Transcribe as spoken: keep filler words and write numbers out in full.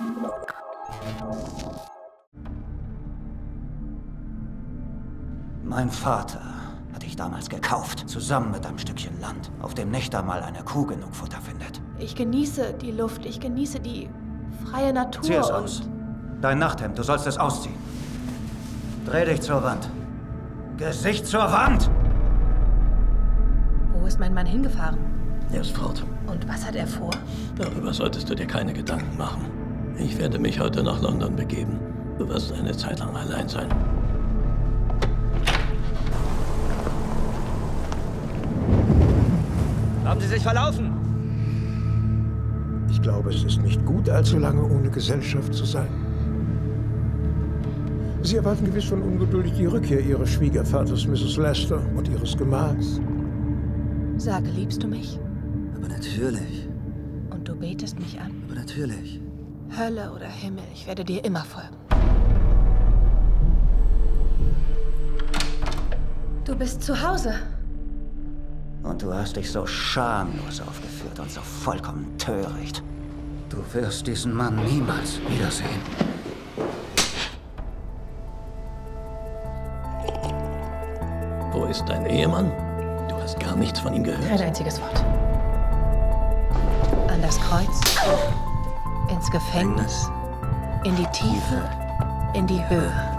Mein Vater hatte ich damals gekauft, zusammen mit einem Stückchen Land, auf dem nicht einmal eine Kuh genug Futter findet. Ich genieße die Luft, ich genieße die freie Natur. Zieh es und aus. Dein Nachthemd, du sollst es ausziehen. Dreh dich zur Wand. Gesicht zur Wand! Wo ist mein Mann hingefahren? Er ist fort. Und was hat er vor? Darüber solltest du dir keine Gedanken machen. Ich werde mich heute nach London begeben. Du wirst eine Zeit lang allein sein. Haben Sie sich verlaufen? Ich glaube, es ist nicht gut, allzu lange ohne Gesellschaft zu sein. Sie erwarten gewiss schon ungeduldig die Rückkehr Ihres Schwiegervaters, Misses Lester, und Ihres Gemahls. Sage, liebst du mich? Aber natürlich. Und du betest mich an? Aber natürlich. Hölle oder Himmel, ich werde dir immer folgen. Du bist zu Hause. Und du hast dich so schamlos aufgeführt und so vollkommen töricht. Du wirst diesen Mann niemals wiedersehen. Wo ist dein Ehemann? Du hast gar nichts von ihm gehört. Kein einziges Wort. An das Kreuz, ins Gefängnis, in die Tiefe, in die Höhe.